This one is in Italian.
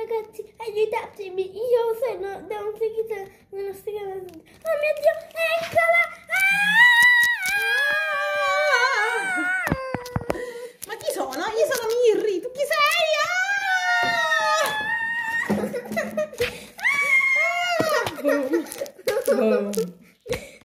ragazzi, aiutatemi, io sono da un seguito nello strano. Oh mio Dio, eccola! Ma chi sono? Io sono Mirri, tu chi sei? Boom. Boom.